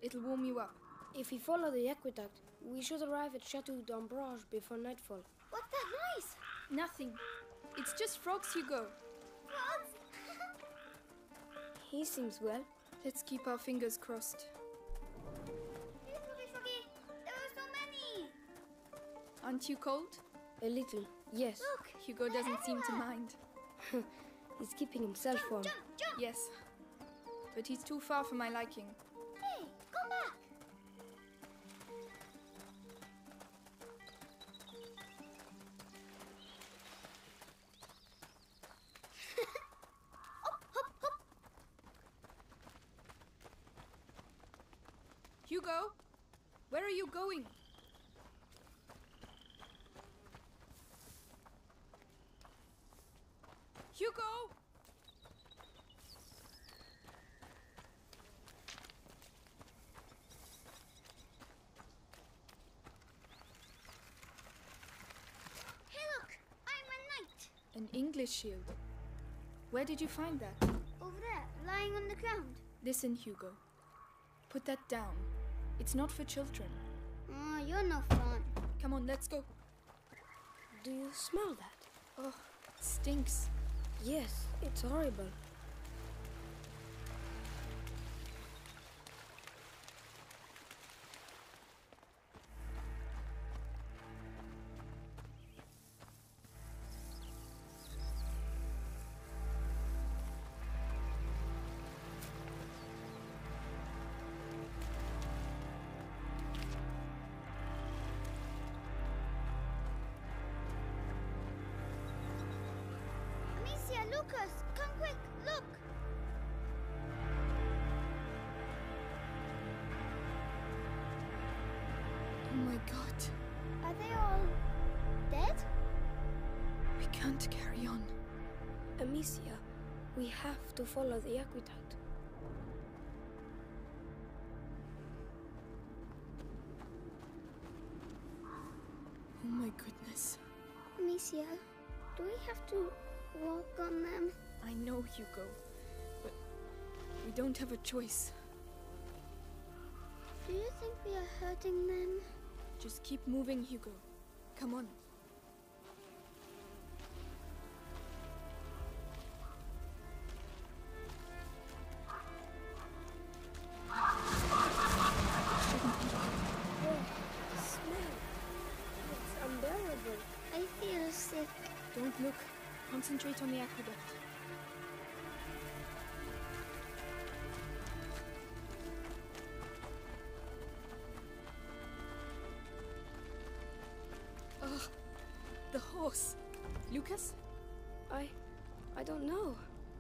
It'll warm you up. If we follow the aqueduct, we should arrive at Chateau d'Ambrage before nightfall. What's that noise? Nothing. It's just frogs, Hugo. Frogs? He seems well. Let's keep our fingers crossed. Hey, Froggy. There are so many. Aren't you cold? A little, yes. Look. Hugo doesn't seem to everywhere. mind. He's keeping himself warm. Jump. Yes. But he's too far for my liking. Hey, come back. Hop. Hugo? Where are you going? Hugo! Hey, look. I'm a knight. An English shield. Where did you find that? Over there, lying on the ground. Listen, Hugo. Put that down. It's not for children. Oh, you're no fun. Come on, let's go. Do you smell that? Oh, it stinks. Yes, it's horrible. Amicia, Lucas, come quick, look. Oh my god. Are they all dead? We can't carry on. Amicia, we have to follow the aqueduct. Oh my goodness. Amicia, do we have to walk on them? I know, Hugo. But we don't have a choice. Do you think we are hurting them? Just keep moving, Hugo. Come on. The smell. It's unbearable. I feel sick. Don't look. Concentrate on the aqueduct. Ugh. The horse. Lucas? I don't know.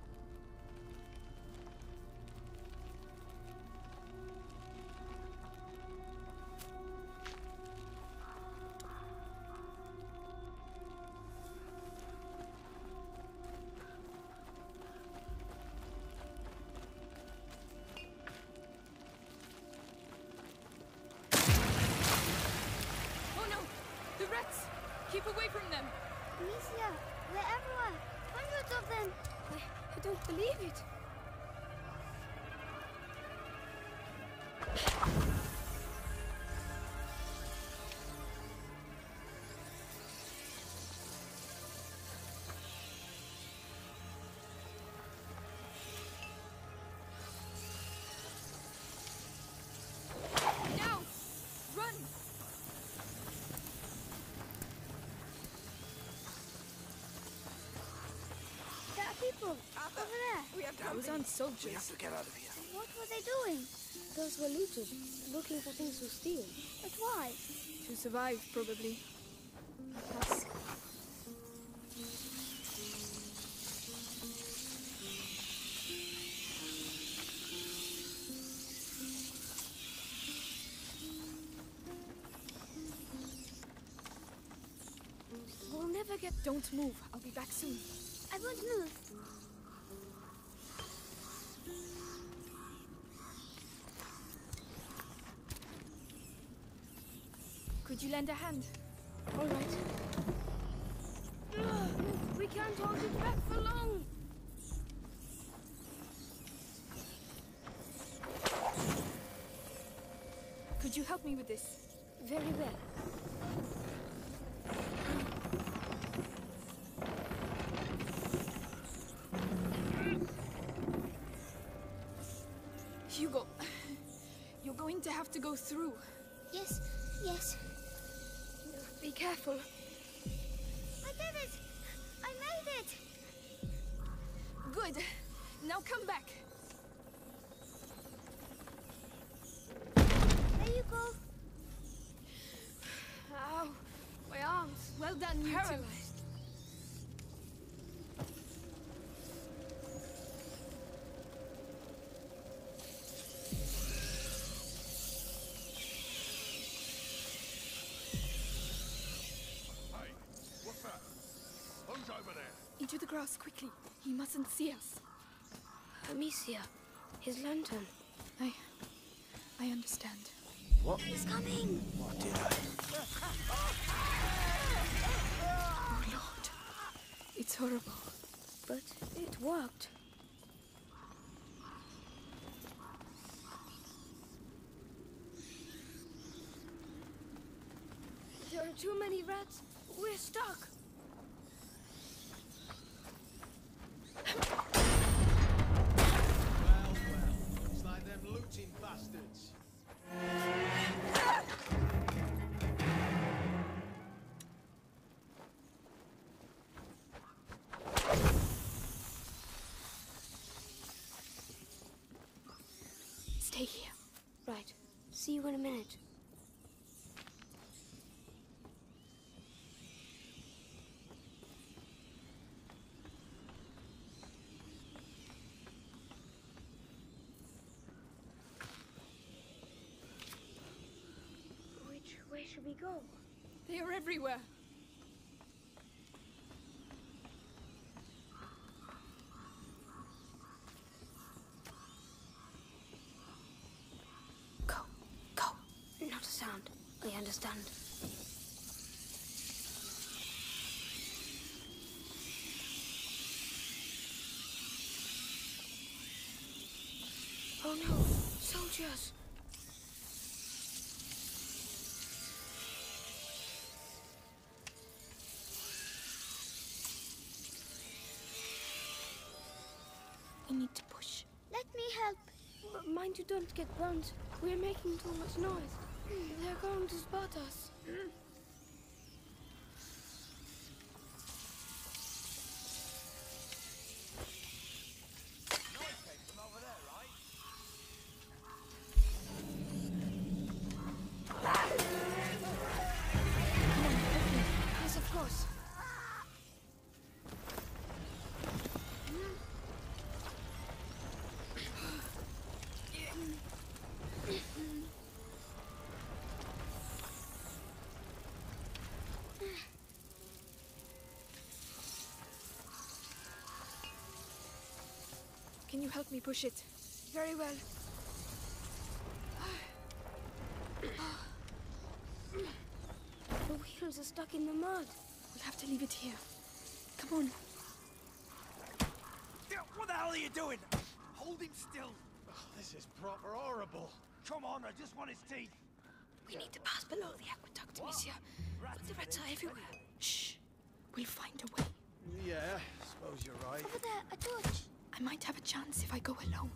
Oh no! The rats! Keep away from them! Amicia, they're everywhere. Hundreds of them. I don't believe it. Now! Run! There are people over there. Those aren't soldiers. We have to get out of here. What were they doing? Those were looters, looking for things to steal. But why? To survive, probably. Us. We'll never get... Don't move. I'll be back soon. I won't move. Could you lend a hand? All right. We can't hold it back for long. Could you help me with this? Very well. Hugo, you're going to have to go through. Yes, yes. Be careful. I did it! I made it! Good. Now come back. There you go. Ow, my arms. Well done, you two. Paralyzed. Hey, what's that? Who's over there? Into the grass quickly. He mustn't see us. Amicia, his lantern. I understand. What? He's coming! What did I? Oh Lord. It's horrible. But it worked. There are too many rats. We're stuck. Well, it's like them looting bastards. Stay here. Right. See you in a minute. Which way should we go? They are everywhere. Go. Go. Not a sound. I understand. Oh no! Soldiers! We need to push. Let me help. Mind you don't get burnt. We're making too much noise. They're going to spot us. Yes, of course. Can you help me push it? Very well. The wheels are stuck in the mud. We'll have to leave it here. Come on. What the hell are you doing? Hold him still. Oh, this is proper horrible. Come on, I just want his teeth. We need to pass below the aqueduct, monsieur. But the rats are everywhere. Shh. We'll find a way. Yeah, suppose you're right. Over there, a torch. I might have a chance if I go alone.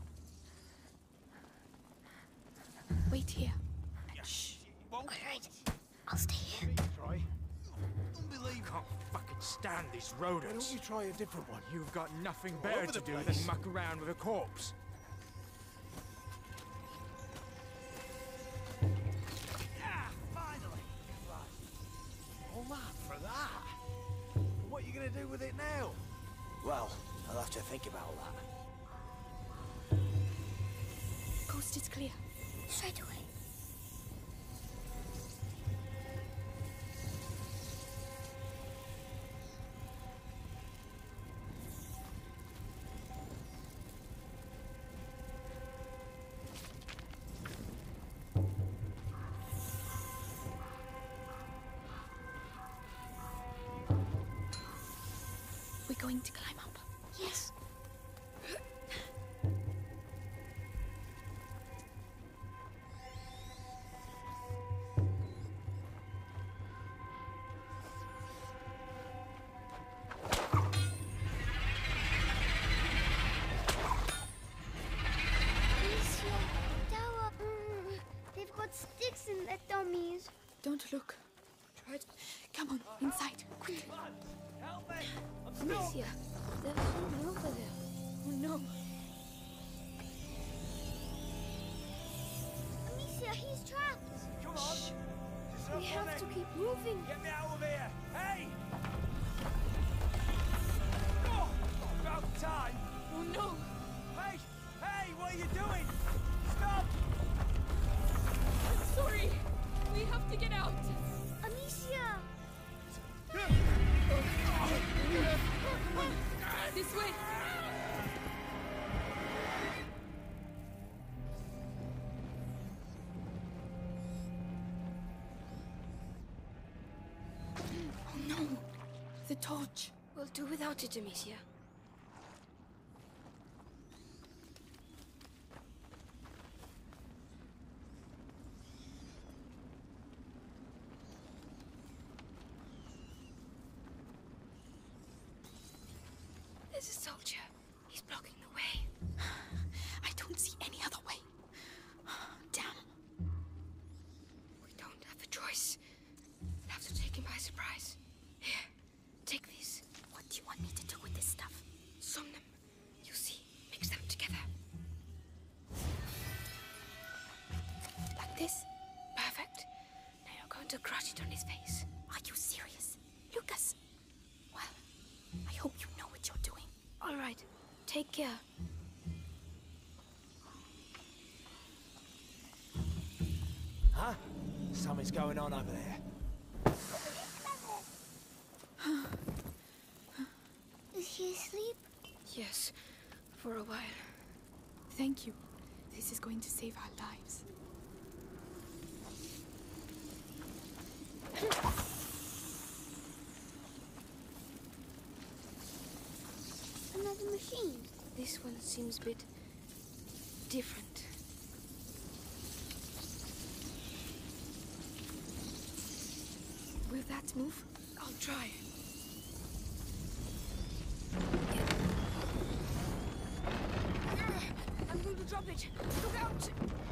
Wait here. And shh. Won't All right. I'll stay here. Try. unbelievable. Can't fucking stand these Why don't rodents. you try a different one? You've got nothing All better over to the do place. than muck around with a corpse. Yeah, finally. All that for that? What are you gonna do with it now? Well, I'll have to think about that. Coast is clear. Straight away. We're going to climb up. Yes. mummies. Don't look. Try to... Come on, inside. Quick. Help me! I'm stuck! Amicia, there's someone over there. Oh no. Amicia, he's trapped. Come on! Just We have to keep moving. Get me out of here! Hey! Oh, about time! Oh no. Hey! Hey, what are you doing? Stop! I'm sorry. We have to get out. Amicia! This way. Oh no. The torch. We'll do without it, Amicia. There's a soldier. He's blocking the way. I don't see any other way. Damn. We don't have a choice. We'll have to take him by surprise. Here, take these. What do you want me to do with this stuff? Somnum. You see, mix them together. Like this. Perfect. Now you're going to crush it on his face. Are you serious? Lucas? Well, I hope you know what you're doing. All right. Take care. Huh? Something's going on over there. Is he asleep? Yes, for a while. Thank you. This is going to save our lives. Another machine. This one seems a bit different. Will that move? I'll try. I'm going to drop it. Look out!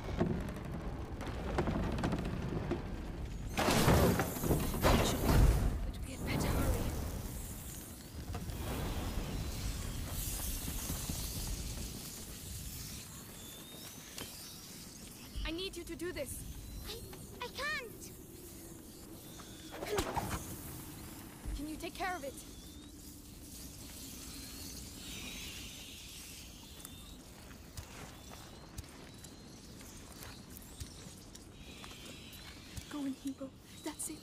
But we had better hurry. I need you to do this. I can't. Can you take care of it? Go on, Hebo. That's it.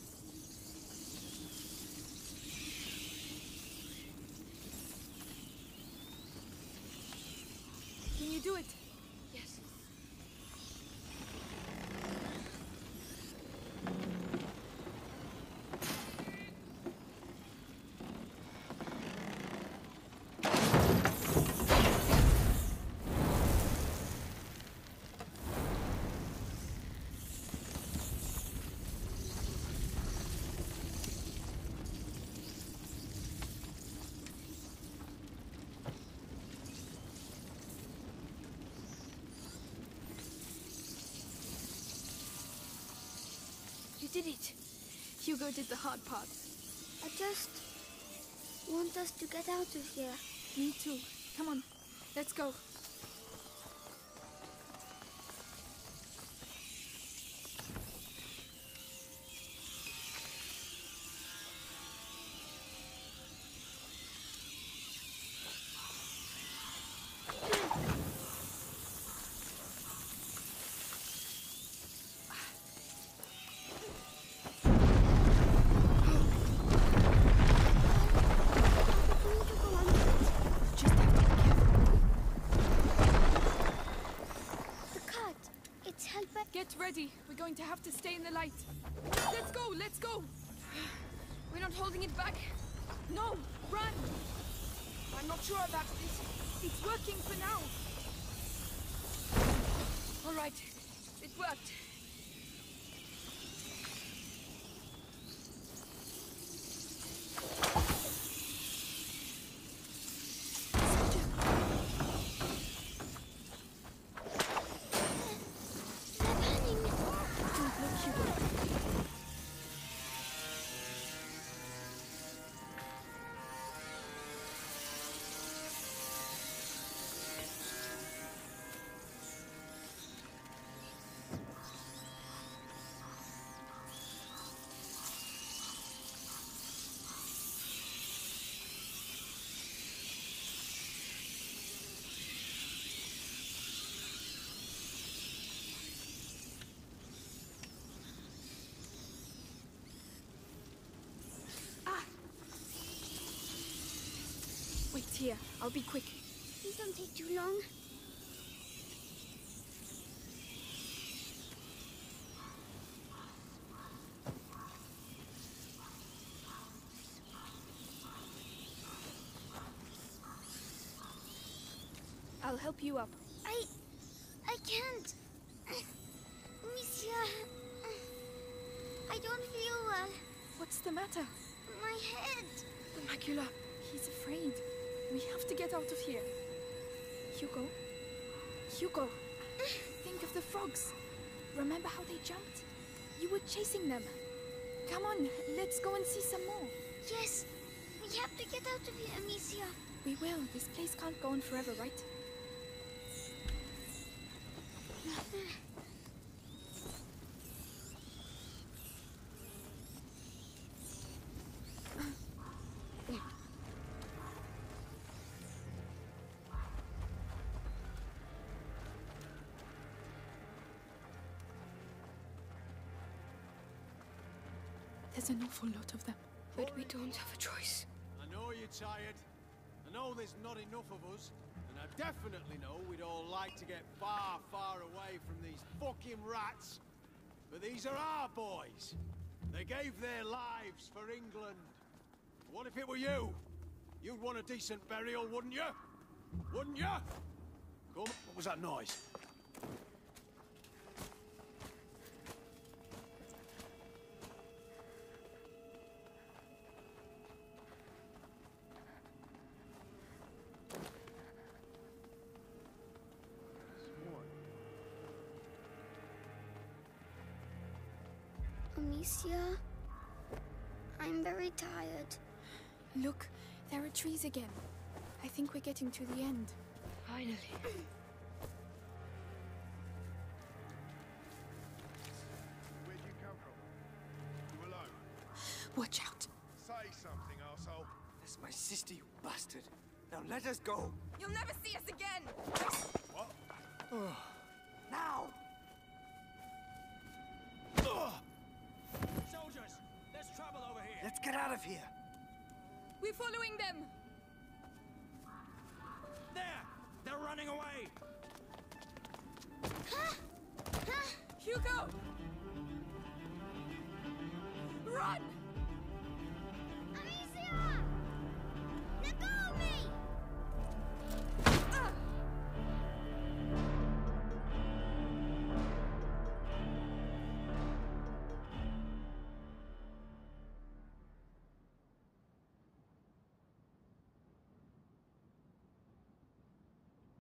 Can you do it? Yes. You did it. Hugo did the hard part. I just want us to get out of here. Me too. Come on, let's go. Just have to be careful. The cart. It's held by... Get ready. We're going to have to stay in the light. Let's go, let's go. We're not holding it back. No, run. I'm not sure about this. It's working for now. All right. It worked. They're running. Don't look, Hugo. almost here. I'll be quick. Please don't take too long. I'll help you up. I can't. Monsieur, I don't feel well. What's the matter? My head. The macula. He's afraid. We have to get out of here. Hugo? Hugo! Think of the frogs. Remember how they jumped? You were chasing them. Come on, let's go and see some more. Yes, we have to get out of here, Amicia. We will. This place can't go on forever, right? There's an awful lot of them. But we don't have a choice. I know you're tired. I know there's not enough of us. And I definitely know we'd all like to get far, far away from these fucking rats. But these are our boys. They gave their lives for England. What if it were you? You'd want a decent burial, wouldn't you? Wouldn't you? Come, what was that noise? Amicia, I'm very tired. Look, there are trees again. I think we're getting to the end. Finally. Where'd you come from? You alone? Watch out. Say something, arsehole. That's my sister, you bastard. Now let us go. You'll never see us again! What? Now! Soldiers, there's trouble over here. Let's get out of here. We're following them! There! They're running away! Hugo!